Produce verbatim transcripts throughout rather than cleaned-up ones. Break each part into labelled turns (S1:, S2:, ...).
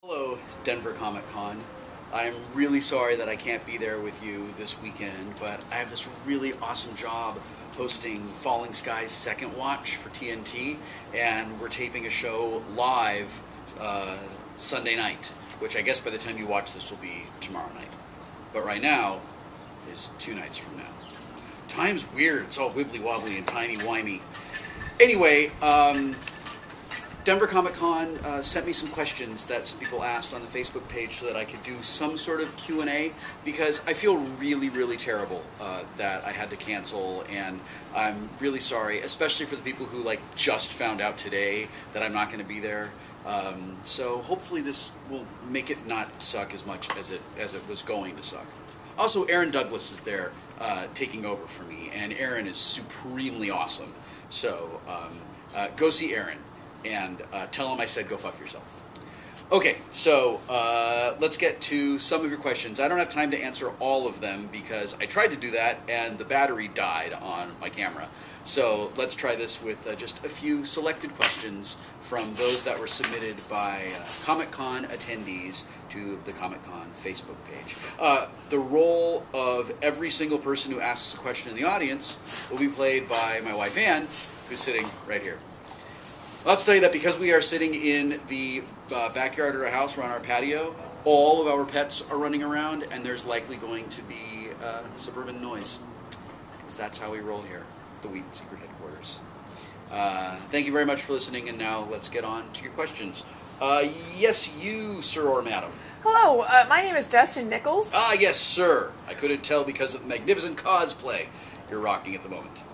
S1: Hello, Denver Comicon. I'm really sorry that I can't be there with you this weekend, but I have this really awesome job hosting Falling Skies Second Watch for T N T, and we're taping a show live uh, Sunday night, which I guess by the time you watch this will be tomorrow night. But right now is two nights from now. Time's weird. It's all wibbly-wobbly and timey-wimey. Anyway, um... Denver Comicon uh, sent me some questions that some people asked on the Facebook page so that I could do some sort of Q and A, because I feel really, really terrible uh, that I had to cancel, and I'm really sorry, especially for the people who like just found out today that I'm not going to be there. Um, so hopefully this will make it not suck as much as it as it was going to suck. Also, Aaron Douglas is there uh, taking over for me, and Aaron is supremely awesome. So um, uh, go see Aaron. And uh, tell him I said go fuck yourself. Okay, so uh, let's get to some of your questions. I don't have time to answer all of them because I tried to do that and the battery died on my camera. So let's try this with uh, just a few selected questions from those that were submitted by uh, Comic-Con attendees to the Comic-Con Facebook page. Uh, the role of every single person who asks a question in the audience will be played by my wife Ann, who's sitting right here. Let's tell you that because we are sitting in the uh, backyard of our house, we're on our patio, all of our pets are running around, and there's likely going to be uh, suburban noise. Because that's how we roll here, the Wheaton Secret Headquarters. Uh, thank you very much for listening, and now let's get on to your questions. Uh, yes, you, sir or madam.
S2: Hello, uh, my name is Dustin Nichols.
S1: Ah, yes, sir. I couldn't tell because of the magnificent cosplay you're rocking at the moment.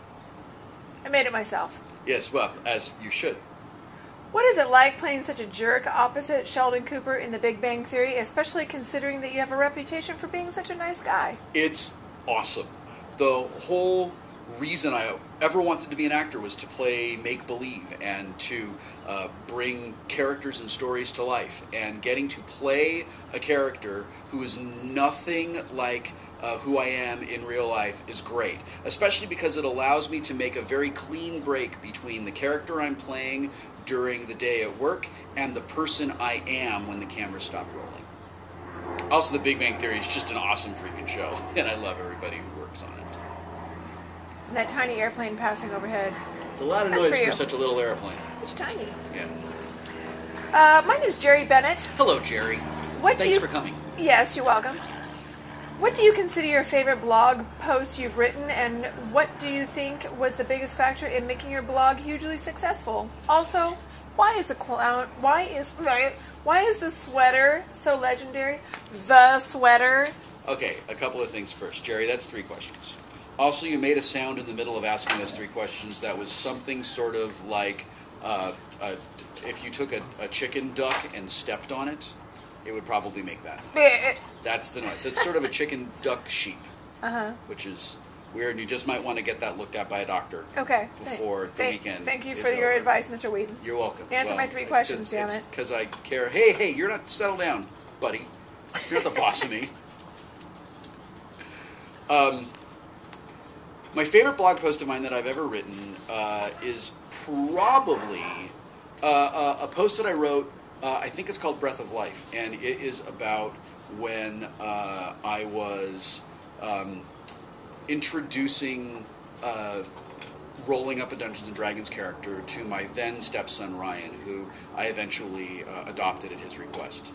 S2: I made it myself.
S1: Yes, well, as you should.
S2: What is it like playing such a jerk opposite Sheldon Cooper in The Big Bang Theory, especially considering that you have a reputation for being such a nice guy?
S1: It's awesome. The whole reason I ever wanted to be an actor was to play make-believe and to uh, bring characters and stories to life. And getting to play a character who is nothing like uh, who I am in real life is great. Especially because it allows me to make a very clean break between the character I'm playing during the day at work and the person I am when the camera stopped rolling. Also, The Big Bang Theory is just an awesome freaking show, and I love everybody who works on it.
S2: And that tiny airplane passing overhead.
S1: It's a lot of
S2: That's
S1: noise
S2: for,
S1: for such a little airplane.
S2: It's tiny.
S1: Yeah.
S2: Uh, my name's Jerry Bennett.
S1: Hello, Jerry.
S2: What
S1: Thanks
S2: do you...
S1: for coming.
S2: Yes, you're welcome. What do you consider your favorite blog post you've written, and what do you think was the biggest factor in making your blog hugely successful? Also, why is the clown? Why is why is the sweater so legendary? The sweater.
S1: Okay, a couple of things first, Jerry. That's three questions. Also, you made a sound in the middle of asking those three questions that was something sort of like uh, uh, if you took a, a chicken duck and stepped on it. It would probably make that noise. That's the noise. It's sort of a chicken duck sheep, uh-huh. which is weird, and you just might want to get that looked at by a doctor
S2: okay.
S1: before the
S2: thank,
S1: weekend
S2: Thank you
S1: is
S2: for your
S1: over.
S2: advice, Mister Wheaton.
S1: You're welcome.
S2: Answer
S1: well,
S2: my three questions, damn
S1: it's
S2: it.
S1: Because I care. Hey, hey, you're not settle down, buddy. You're not the boss of me. Um, my favorite blog post of mine that I've ever written uh, is probably uh, a, a post that I wrote. Uh, I think it's called Breath of Life, and it is about when uh, I was um, introducing uh, rolling up a Dungeons and Dragons character to my then stepson Ryan, who I eventually uh, adopted at his request.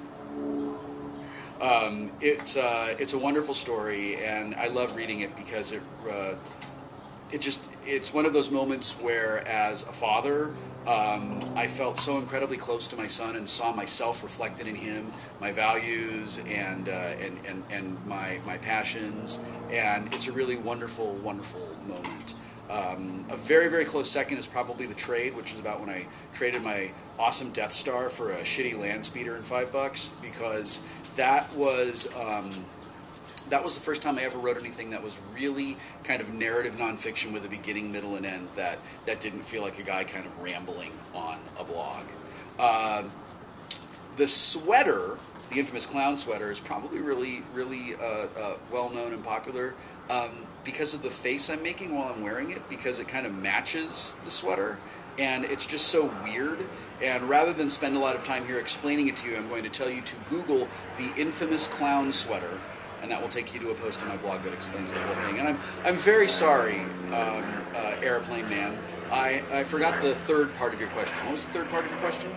S1: Um, it's uh, it's a wonderful story, and I love reading it because it uh, it just it's one of those moments where, as a father, Um, I felt so incredibly close to my son and saw myself reflected in him, my values and uh, and, and, and my, my passions, and it's a really wonderful, wonderful moment. Um, a very, very close second is probably The Trade, which is about when I traded my awesome Death Star for a shitty land speeder and five bucks, because that was... Um, That was the first time I ever wrote anything that was really kind of narrative nonfiction with a beginning, middle, and end that, that didn't feel like a guy kind of rambling on a blog. Uh, the sweater, the infamous clown sweater, is probably really, really uh, uh, well-known and popular um, because of the face I'm making while I'm wearing it, because it kind of matches the sweater. and it's just so weird. And rather than spend a lot of time here explaining it to you, I'm going to tell you to Google the infamous clown sweater, and that will take you to a post on my blog that explains the whole thing. And I'm I'm very sorry, um, uh, Airplane Man. I, I forgot the third part of your question. What was the third part of your question?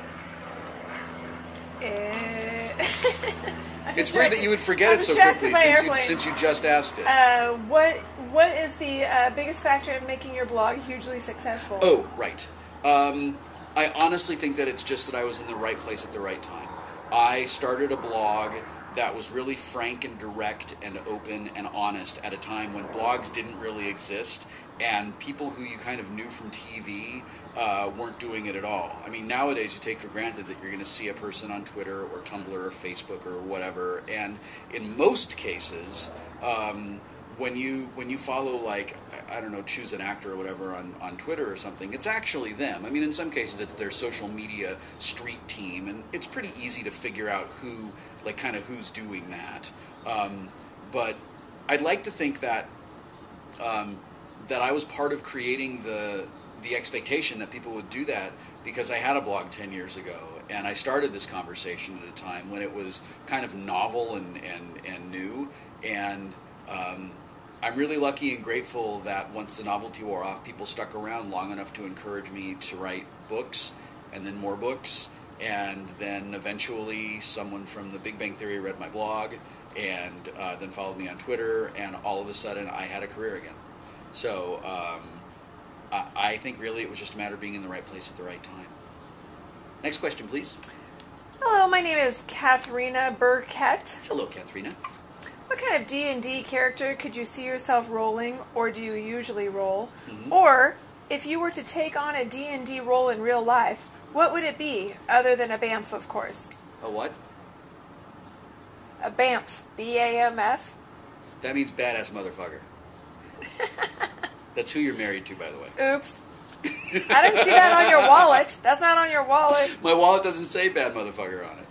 S2: Uh,
S1: it's weird that you would forget
S2: I'm
S1: it so quickly since you,
S2: airplane.
S1: since you just asked it.
S2: Uh, what What is the uh, biggest factor in making your blog hugely successful?
S1: Oh, right. Um, I honestly think that it's just that I was in the right place at the right time. I started a blog that was really frank and direct and open and honest at a time when blogs didn't really exist, and people who you kind of knew from T V uh, weren't doing it at all. I mean, nowadays you take for granted that you're going to see a person on Twitter or Tumblr or Facebook or whatever, and in most cases, um, when you when you follow, like, I don't know, choose an actor or whatever on, on Twitter or something, it's actually them. I mean, in some cases it's their social media street team, and it's pretty easy to figure out who, like, kind of who's doing that. Um, but I'd like to think that um, that I was part of creating the the expectation that people would do that, because I had a blog ten years ago, and I started this conversation at a time when it was kind of novel and, and, and new, and um, I'm really lucky and grateful that once the novelty wore off, people stuck around long enough to encourage me to write books, and then more books, and then eventually someone from The Big Bang Theory read my blog, and uh, then followed me on Twitter, and all of a sudden I had a career again. So um, I, I think really it was just a matter of being in the right place at the right time. Next question, please.
S2: Hello, my name is Katharina Burkett.
S1: Hello, Katharina.
S2: What kind of D and D character could you see yourself rolling, or do you usually roll?
S1: Mm-hmm.
S2: Or, if you were to take on a D and D role in real life, what would it be, other than a B A M F, of course?
S1: A what?
S2: A B A M F. B A M F.
S1: That means badass motherfucker. That's who you're married to, by the way.
S2: Oops. I didn't see that on your wallet. That's not on your wallet.
S1: My wallet doesn't say bad motherfucker on it.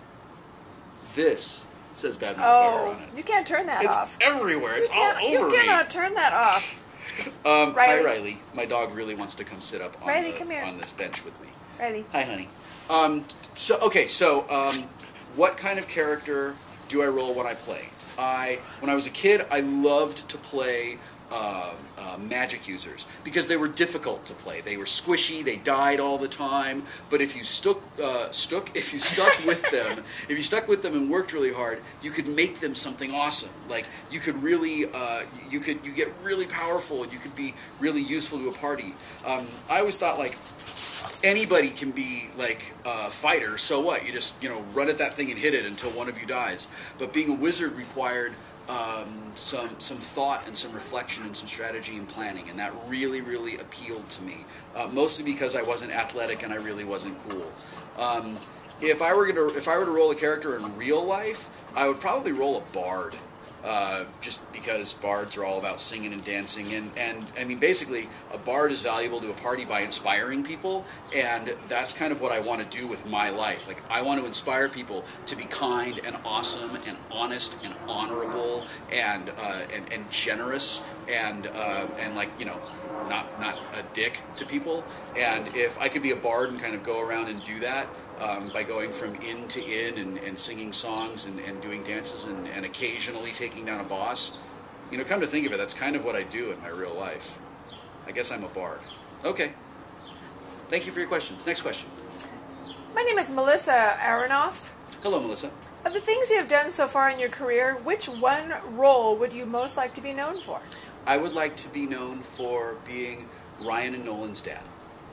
S1: This says bad motherfucker
S2: Oh,
S1: on it.
S2: you can't turn that
S1: It's
S2: off.
S1: everywhere. It's
S2: you
S1: all
S2: can't-
S1: over
S2: You
S1: me.
S2: cannot turn that off.
S1: Um,
S2: Riley.
S1: Hi, Riley. My dog really wants to come sit up on,
S2: Riley,
S1: the,
S2: come here.
S1: on this bench with me.
S2: Ready?
S1: Hi, honey. Um, so, okay, so um, what kind of character do I roll when I play? I, when I was a kid, I loved to play uh, uh, magic users because they were difficult to play. They were squishy. They died all the time. But if you stuck, uh, stuck, if you stuck with them, if you stuck with them and worked really hard, you could make them something awesome. Like you could really, uh, you could, you get really powerful, and you could be really useful to a party. Um, I always thought, like, anybody can be like a fighter, so what? You just, you know, run at that thing and hit it until one of you dies. But being a wizard required um, some some thought and some reflection and some strategy and planning, and that really, really appealed to me. Uh, mostly because I wasn't athletic and I really wasn't cool. Um, if I were gonna, if I were to roll a character in real life, I would probably roll a bard. Uh, just because bards are all about singing and dancing, and, and I mean, basically, a bard is valuable to a party by inspiring people, and that's kind of what I want to do with my life. Like, I want to inspire people to be kind and awesome and honest and honorable and uh, and, and generous and uh, and like, you know, not not a dick to people. And if I could be a bard and kind of go around and do that, Um, by going from inn to inn and, and singing songs and, and doing dances and, and occasionally taking down a boss. You know, come to think of it, that's kind of what I do in my real life. I guess I'm a bard. Okay. Thank you for your questions. Next question.
S2: My name is Melissa Aronoff.
S1: Hello, Melissa.
S2: Of the things you have done so far in your career, which one role would you most like to be known for?
S1: I would like to be known for being Ryan and Nolan's dad.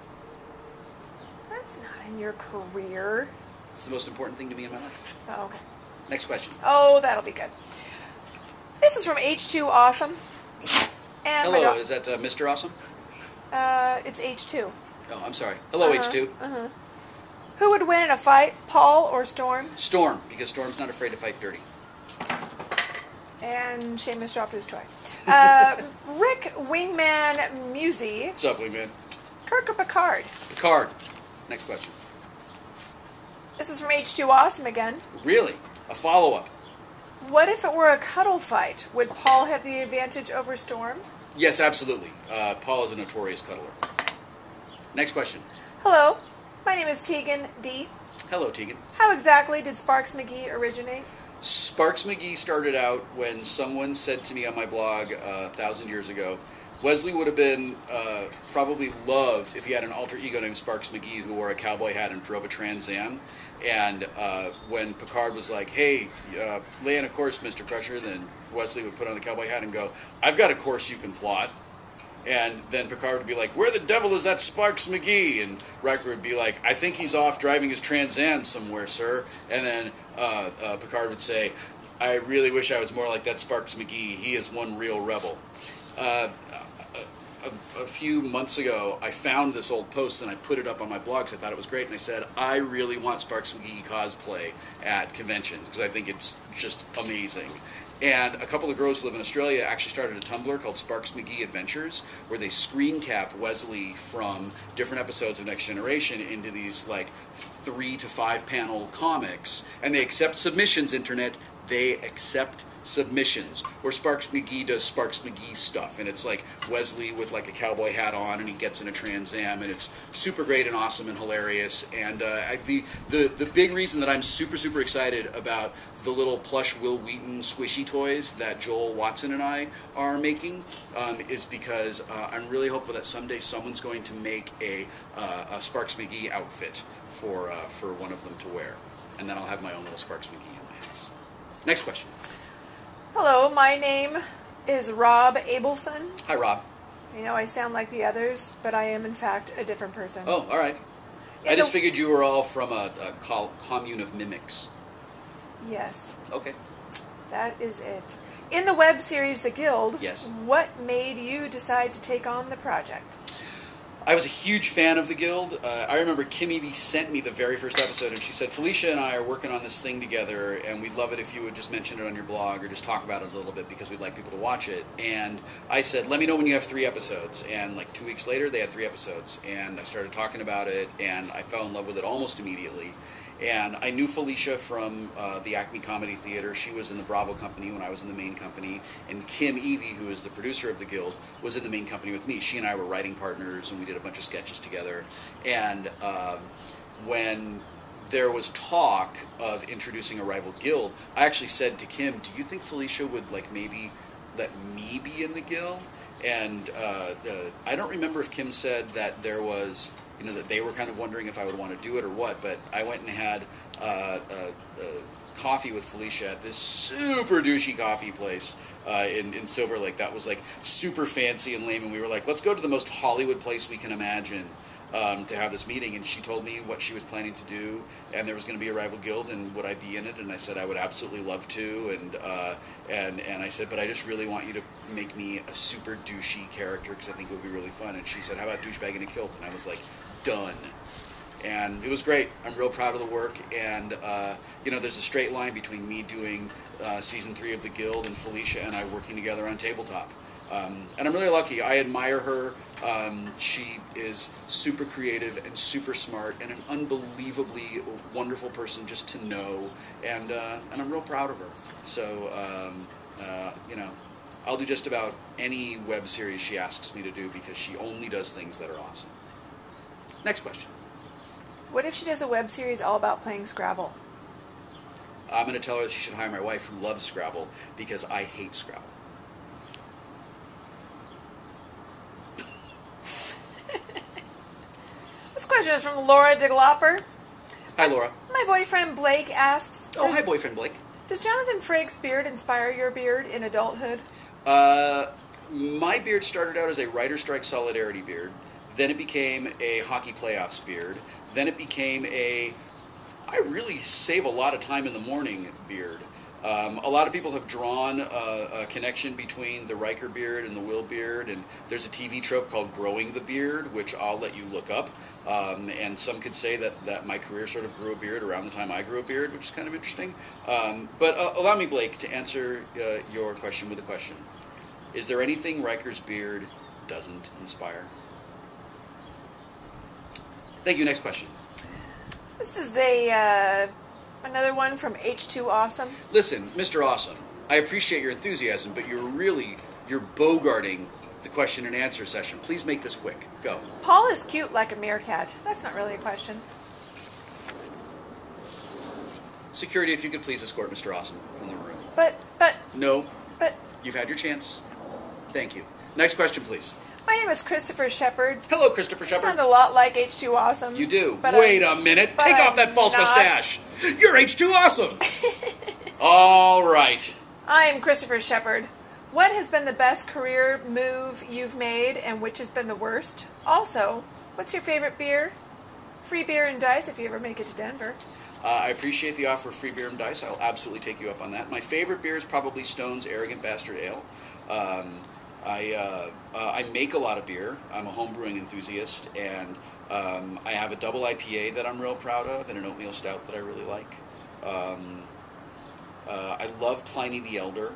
S2: That's not in your career.
S1: It's the most important thing to me in my life.
S2: Oh, okay.
S1: Next question.
S2: Oh, that'll be good. This is from H two Awesome. And my
S1: Hello,
S2: do-
S1: is that uh, Mister Awesome?
S2: Uh, it's H two.
S1: Oh, I'm sorry. Hello,
S2: Uh-huh,
S1: H two.
S2: Uh-huh. Who would win in a fight, Paul or Storm?
S1: Storm, because Storm's not afraid to fight dirty.
S2: And Seamus dropped his toy. Uh, Rick Wingman Musey.
S1: What's up, Wingman?
S2: Kirk or Picard?
S1: Picard. Next question.
S2: This is from H two Awesome again.
S1: Really? A follow-up.
S2: What if it were a cuddle fight? Would Paul have the advantage over Storm?
S1: Yes, absolutely. Uh, Paul is a notorious cuddler. Next question.
S2: Hello, my name is Tegan D.
S1: Hello, Tegan.
S2: How exactly did Sparks McGee originate?
S1: Sparks McGee started out when someone said to me on my blog uh, a thousand years ago, Wesley would have been uh, probably loved if he had an alter ego named Sparks McGee who wore a cowboy hat and drove a Trans Am. And uh, when Picard was like, hey, uh, lay in a course, Mister Crusher, then Wesley would put on the cowboy hat and go, I've got a course you can plot. And then Picard would be like, where the devil is that Sparks McGee? And Riker would be like, I think he's off driving his Trans Am somewhere, sir. And then uh, uh, Picard would say, I really wish I was more like that Sparks McGee. He is one real rebel. Uh, a, a few months ago, I found this old post and I put it up on my blog because I thought it was great. And I said, I really want Sparks McGee cosplay at conventions because I think it's just amazing. And a couple of girls who live in Australia actually started a Tumblr called Sparks McGee Adventures, where they screen cap Wesley from different episodes of Next Generation into these like three to five panel comics. And they accept submissions, internet. They accept submissions, where Sparks McGee does Sparks McGee stuff, and it's like Wesley with like a cowboy hat on, and he gets in a Trans Am, and it's super great and awesome and hilarious. And uh, I, the the the big reason that I'm super super excited about the little plush Will Wheaton squishy toys that Joel Watson and I are making um, is because uh, I'm really hopeful that someday someone's going to make a, uh, a Sparks McGee outfit for uh, for one of them to wear, and then I'll have my own little Sparks McGee in my house. Next question.
S2: Hello, my name is Rob Abelson.
S1: Hi, Rob.
S2: You know, I sound like the others, but I am, in fact, a different person.
S1: Oh, all right.
S2: In
S1: I just
S2: the...
S1: figured you were all from a, a col- commune of mimics.
S2: Yes.
S1: Okay.
S2: That is it. In the web series The Guild,
S1: yes.
S2: What made you decide to take on the project?
S1: I was a huge fan of The Guild. Uh, I remember Kim Evie sent me the very first episode, and she said, Felicia and I are working on this thing together, and we'd love it if you would just mention it on your blog or just talk about it a little bit because we'd like people to watch it. And I said, let me know when you have three episodes. And like two weeks later, they had three episodes. And I started talking about it, and I fell in love with it almost immediately. And I knew Felicia from uh, the Acme Comedy Theater. She was in the Bravo Company when I was in the main company. And Kim Evie, who is the producer of The Guild, was in the main company with me. She and I were writing partners, and we did a bunch of sketches together. And um, when there was talk of introducing a rival guild, I actually said to Kim, do you think Felicia would like maybe let me be in the guild? And uh, uh, I don't remember if Kim said that there was... you know, that they were kind of wondering if I would want to do it or what, but I went and had uh, uh, uh, coffee with Felicia at this super douchey coffee place uh, in, in Silver Lake that was like super fancy and lame, and we were like, let's go to the most Hollywood place we can imagine um, to have this meeting, and she told me what she was planning to do, and there was going to be a rival guild, and would I be in it, and I said I would absolutely love to, and uh, and and I said, but I just really want you to make me a super douchey character because I think it would be really fun, and she said, how about douchebag in a kilt, and I was like, done. And it was great. I'm real proud of the work, and uh, you know, there's a straight line between me doing uh, season three of The Guild and Felicia and I working together on Tabletop. Um, and I'm really lucky. I admire her. Um, she is super creative and super smart and an unbelievably wonderful person just to know, and uh, and I'm real proud of her. So um, uh, you know, I'll do just about any web series she asks me to do because she only does things that are awesome. Next question.
S2: What if she does a web series all about playing Scrabble?
S1: I'm going to tell her that she should hire my wife who loves Scrabble because I hate Scrabble.
S2: This question is from Laura DeGlopper.
S1: Hi, Laura.
S2: My boyfriend Blake asks...
S1: Oh, hi, boyfriend Blake.
S2: Does Jonathan Frakes' beard inspire your beard in adulthood?
S1: Uh, my beard started out as a Writer Strike Solidarity beard. Then it became a hockey playoffs beard. Then it became a, I really save a lot of time in the morning beard. Um, a lot of people have drawn a, a connection between the Riker beard and the Will beard, and there's a T V trope called Growing the Beard, which I'll let you look up. Um, and some could say that, that my career sort of grew a beard around the time I grew a beard, which is kind of interesting. Um, but uh, allow me, Blake, to answer uh, your question with a question. Is there anything Riker's beard doesn't inspire? Thank you. Next question.
S2: This is a uh, another one from H two Awesome.
S1: Listen, Mister Awesome, I appreciate your enthusiasm, but you're really, you're bogarting the question and answer session. Please make this quick. Go.
S2: Paul is cute like a meerkat. That's not really a question.
S1: Security, if you could please escort Mister Awesome from the room.
S2: But, but...
S1: No.
S2: But...
S1: You've had your chance. Thank you. Next question, please.
S2: My name is Christopher Shepard.
S1: Hello, Christopher
S2: You
S1: Shepard.
S2: sound a lot like H two Awesome.
S1: You do.
S2: But
S1: Wait
S2: I'm,
S1: a minute.
S2: but
S1: Take
S2: I'm
S1: off that false
S2: not.
S1: mustache. You're H two Awesome. All right.
S2: I'm Christopher Shepard. What has been the best career move you've made, and which has been the worst? Also, what's your favorite beer? Free beer and dice if you ever make it to Denver.
S1: Uh, I appreciate the offer of free beer and dice. I'll absolutely take you up on that. My favorite beer is probably Stone's Arrogant Bastard Ale. Um, I uh, uh, I make a lot of beer. I'm a home brewing enthusiast, and um, I have a double I P A that I'm real proud of, and an oatmeal stout that I really like. Um, uh, I love Pliny the Elder.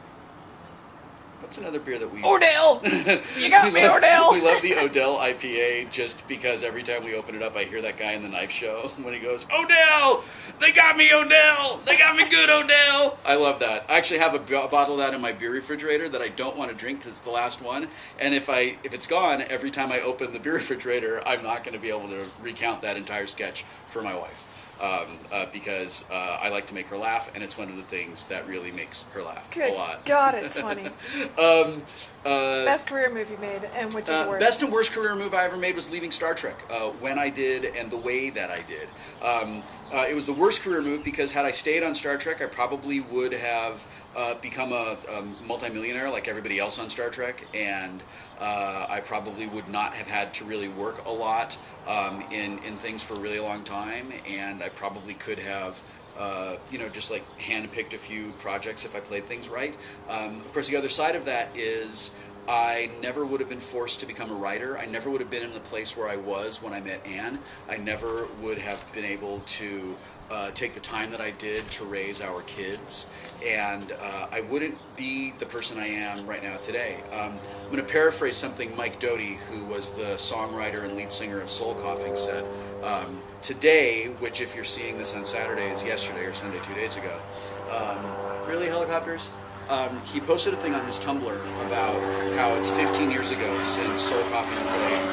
S1: What's another beer that we...
S2: Odell! You got
S1: we
S2: me,
S1: love,
S2: Odell!
S1: We love the Odell I P A just because every time we open it up, I hear that guy in the knife show when he goes, Odell! They got me, Odell! They got me good, Odell! I love that. I actually have a b- bottle of that in my beer refrigerator that I don't want to drink because it's the last one. And if I if it's gone, every time I open the beer refrigerator, I'm not going to be able to recount that entire sketch for my wife. Um, uh, because uh, I like to make her laugh, and it's one of the things that really makes her laugh
S2: Good
S1: a lot.
S2: God, it's funny.
S1: um, uh,
S2: Best career move you made, and which is
S1: uh,
S2: worst?
S1: Best and worst career move I ever made was leaving Star Trek. Uh, when I did, and the way that I did. Um, uh, it was the worst career move because had I stayed on Star Trek, I probably would have uh, become a, a multimillionaire like everybody else on Star Trek, and uh, I probably would not have had to really work a lot um, in, in things for a really long time, and I probably could have Uh, you know, just like hand-picked a few projects if I played things right. Um, of course, the other side of that is I never would have been forced to become a writer. I never would have been in the place where I was when I met Anne. I never would have been able to uh, take the time that I did to raise our kids. And uh, I wouldn't be the person I am right now today. Um, I'm going to paraphrase something Mike Doty, who was the songwriter and lead singer of Soul Coughing, said. Um, today, which if you're seeing this on Saturday is yesterday or Sunday two days ago. Um, really, helicopters? Um, he posted a thing on his Tumblr about how it's fifteen years ago since Soul Coughing played.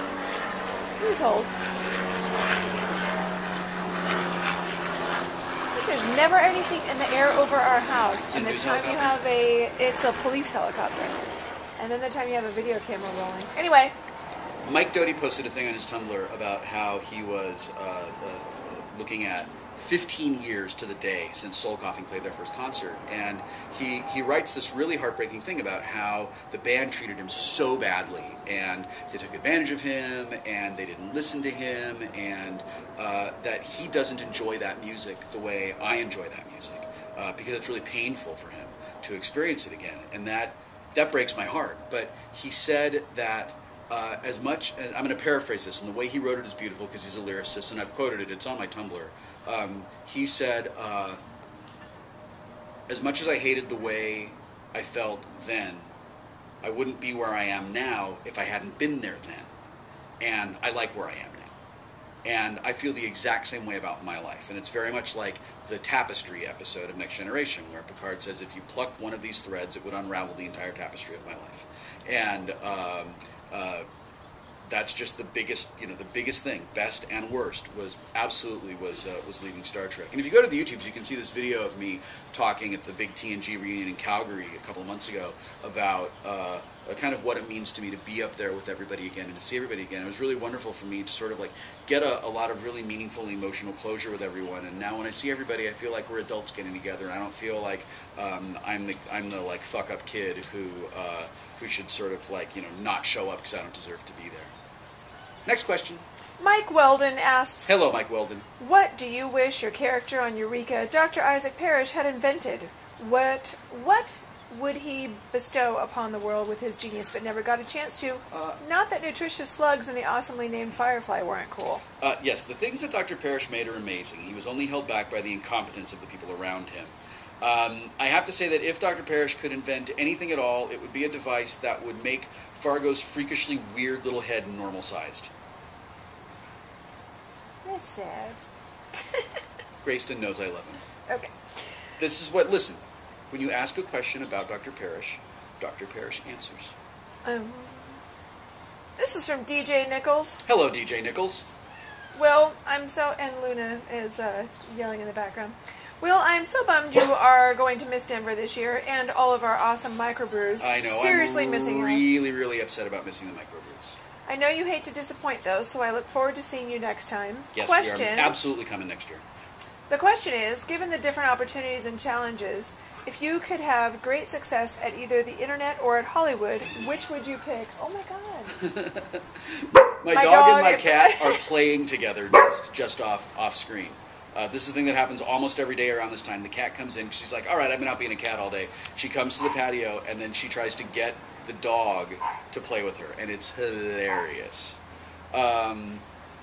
S2: Who's old? There's never anything in the air over our house.
S1: It's a
S2: and the
S1: news
S2: time you
S1: helicopter?
S2: have a, it's a police helicopter. And then the time you have a video camera rolling. Anyway.
S1: Mike Doty posted a thing on his Tumblr about how he was uh, uh, looking at fifteen years to the day since Soul Coughing played their first concert. And he, he writes this really heartbreaking thing about how the band treated him so badly, and they took advantage of him, and they didn't listen to him, and uh, that he doesn't enjoy that music the way I enjoy that music, uh, because it's really painful for him to experience it again. And that, that breaks my heart. But he said that Uh, as much, and I'm going to paraphrase this, and the way he wrote it is beautiful because he's a lyricist, and I've quoted it, it's on my Tumblr. Um, he said, uh, as much as I hated the way I felt then, I wouldn't be where I am now if I hadn't been there then. And I like where I am now. And I feel the exact same way about my life. And it's very much like the Tapestry episode of Next Generation, where Picard says, if you plucked one of these threads, it would unravel the entire tapestry of my life. And um, Uh, that's just the biggest, you know, the biggest thing, best and worst, was absolutely was uh, was leaving Star Trek. And if you go to the YouTubes, you can see this video of me talking at the big T N G reunion in Calgary a couple of months ago about uh, kind of what it means to me to be up there with everybody again and to see everybody again. It was really wonderful for me to sort of like get a, a lot of really meaningful emotional closure with everyone. And now when I see everybody, I feel like we're adults getting together. And I don't feel like um, I'm the I'm the like fuck up kid who uh, who should sort of like you know not show up because I don't deserve to be there. Next question.
S2: Mike Weldon asks,
S1: Hello, Mike Weldon.
S2: what do you wish your character on Eureka, Doctor Isaac Parrish, had invented? What what would he bestow upon the world with his genius but never got a chance to? Uh, Not that nutritious slugs and the awesomely named Firefly weren't cool.
S1: Uh, yes, the things that Doctor Parrish made are amazing. He was only held back by the incompetence of the people around him. Um, I have to say that if Doctor Parrish could invent anything at all, it would be a device that would make Fargo's freakishly weird little head normal-sized.
S2: That's sad.
S1: Grayston knows I love him.
S2: Okay.
S1: This is what, listen, when you ask a question about Doctor Parrish, Doctor Parrish answers.
S2: Um, This is from D J Nichols.
S1: Hello, D J Nichols.
S2: Will, I'm so... And Luna is uh, yelling in the background. Will, I'm so bummed you are going to miss Denver this year and all of our awesome microbrews.
S1: I know.
S2: Seriously
S1: I'm
S2: missing you.
S1: really, really upset about missing the microbrews.
S2: I know you hate to disappoint, though, so I look forward to seeing you next time.
S1: Yes,
S2: question,
S1: we are absolutely coming next year.
S2: The question is, given the different opportunities and challenges, if you could have great success at either the internet or at Hollywood, which would you pick? Oh my god.
S1: my,
S2: my
S1: dog,
S2: dog
S1: and my
S2: is...
S1: cat are playing together just, just off, off screen. Uh, this is the thing that happens almost every day around this time. The cat comes in, she's like, all right, I've been out being a cat all day. She comes to the patio, and then she tries to get the dog to play with her, and it's hilarious. Um,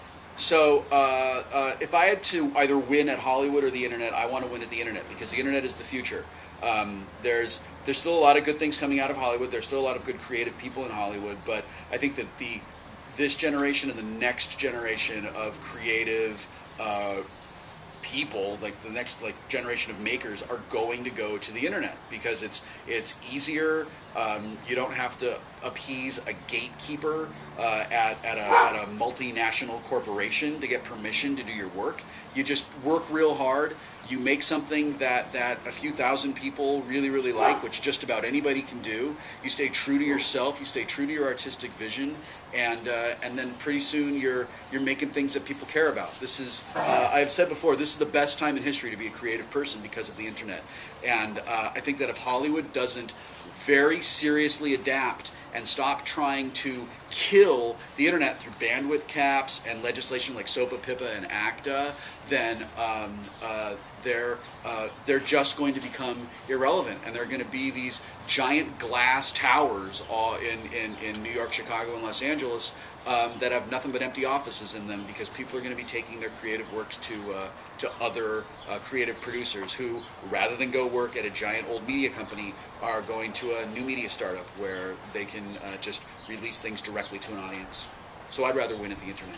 S1: so, uh, uh, if I had to either win at Hollywood or the internet, I want to win at the internet, because the internet is the future. Um, there's there's still a lot of good things coming out of Hollywood. There's still a lot of good creative people in Hollywood, but I think that the this generation and the next generation of creative uh, people, like the next like generation of makers, are going to go to the internet because it's it's easier. Um, you don't have to appease a gatekeeper uh, at at a, at a multinational corporation to get permission to do your work. You just work real hard. You make something that, that a few thousand people really, really like, which just about anybody can do. You stay true to yourself. You stay true to your artistic vision, and uh, and then pretty soon you're you're making things that people care about. This is uh, I've said before. This is the best time in history to be a creative person because of the internet. And uh, I think that if Hollywood doesn't very seriously adapt and stop trying to kill the internet through bandwidth caps and legislation like SOPA, PIPA, and ACTA, then um, uh, they're uh, they're just going to become irrelevant, and they're going to be these giant glass towers all in, in, in New York, Chicago, and Los Angeles um, that have nothing but empty offices in them because people are going to be taking their creative works to uh, to other uh, creative producers who, rather than go work at a giant old media company, are going to a new media startup where they can uh, just release things directly to an audience. So I'd rather win at the internet.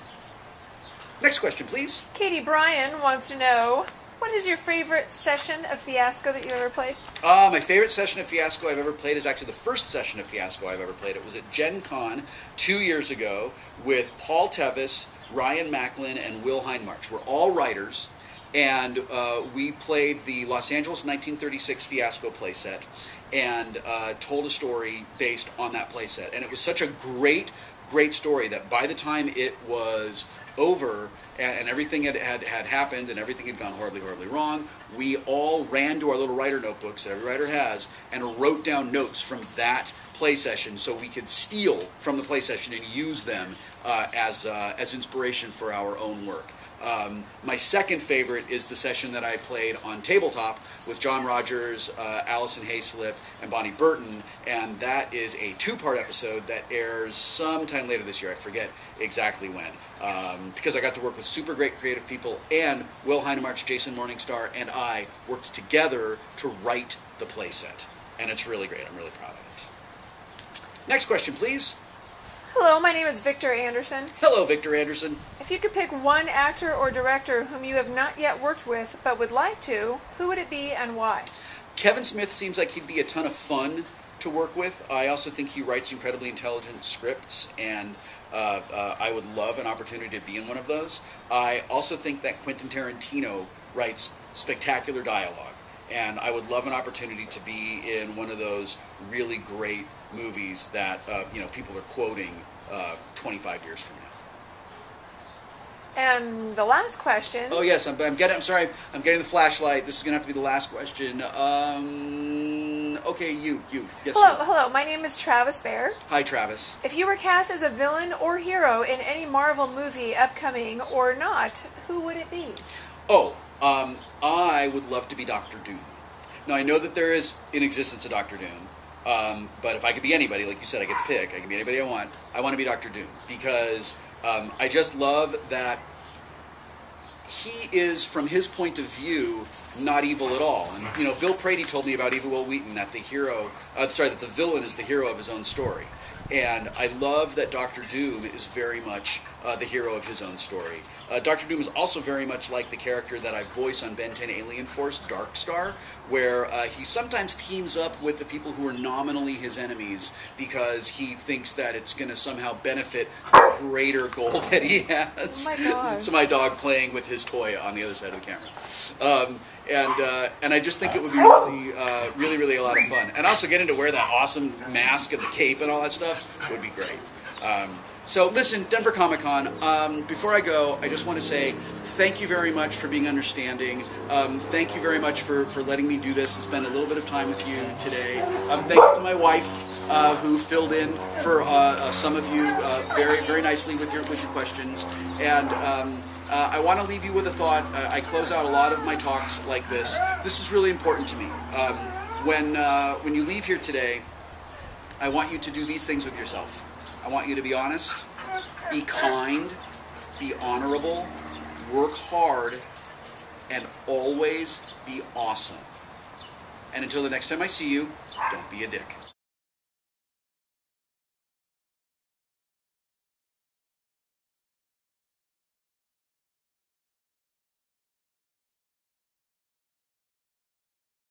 S1: Next question, please.
S2: Katie Bryan wants to know, what is your favorite session of Fiasco that you ever played?
S1: Uh, my favorite session of Fiasco I've ever played is actually the first session of Fiasco I've ever played. It was at Gen Con two years ago with Paul Tevis, Ryan Macklin, and Will Heinmarch. We're all writers, and uh, we played the Los Angeles nineteen thirty-six Fiasco playset and uh, told a story based on that playset. And it was such a great, great story that by the time it was over and, and everything had, had, had happened and everything had gone horribly, horribly wrong, we all ran to our little writer notebooks that every writer has and wrote down notes from that play session so we could steal from the play session and use them uh, as, uh, as inspiration for our own work. Um, my second favorite is the session that I played on Tabletop with John Rogers, uh, Allison Hayslip, and Bonnie Burton, and that is a two-part episode that airs sometime later this year. I forget exactly when, um, because I got to work with super great creative people, and Will Heinmarch, Jason Morningstar, and I worked together to write the playset, and it's really great. I'm really proud of it. Next question, please.
S2: Hello, my name is Victor Anderson.
S1: Hello, Victor Anderson.
S2: If you could pick one actor or director whom you have not yet worked with but would like to, who would it be and why?
S1: Kevin Smith seems like he'd be a ton of fun to work with. I also think he writes incredibly intelligent scripts, and uh, uh, I would love an opportunity to be in one of those. I also think that Quentin Tarantino writes spectacular dialogue, and I would love an opportunity to be in one of those really great movies that uh, you know people are quoting uh, twenty-five years from now.
S2: And the last question.
S1: Oh yes, I'm, I'm getting. I'm sorry, I'm getting the flashlight. This is going to have to be the last question. Um, okay, you, you. Yes.
S2: Hello,
S1: you.
S2: hello. My name is Travis Bear.
S1: Hi, Travis.
S2: If you were cast as a villain or hero in any Marvel movie, upcoming or not, who would it be?
S1: Oh, um, I would love to be Doctor Doom. Now I know that there is in existence a Doctor Doom. Um, but if I could be anybody, like you said, I get to pick. I can be anybody I want. I want to be Doctor Doom because um, I just love that he is, from his point of view, not evil at all. And you know, Bill Prady told me about Evil Will Wheaton that the hero, uh, sorry, that the villain is the hero of his own story. And I love that Doctor Doom is very much uh, the hero of his own story. Uh, Doctor Doom is also very much like the character that I voice on Ben ten Alien Force, Darkstar, where uh, he sometimes teams up with the people who are nominally his enemies because he thinks that it's going to somehow benefit the greater goal that he has.
S2: Oh my God.
S1: It's my dog playing with his toy on the other side of the camera. Um, and uh, and I just think it would be really, uh, really, really a lot of fun. And also getting to wear that awesome mask and the cape and all that stuff would be great. Um, so listen, Denver Comicon, um, before I go, I just want to say thank you very much for being understanding. Um, thank you very much for, for letting me do this and spend a little bit of time with you today. Um, thank you to my wife, uh, who filled in for uh, uh, some of you uh, very, very nicely with your, with your questions. And um, uh, I want to leave you with a thought. Uh, I close out a lot of my talks like this. This is really important to me. Um, when, uh, when you leave here today, I want you to do these things with yourself. I want you to be honest, be kind, be honorable, work hard, and always be awesome. And until the next time I see you, don't be a dick.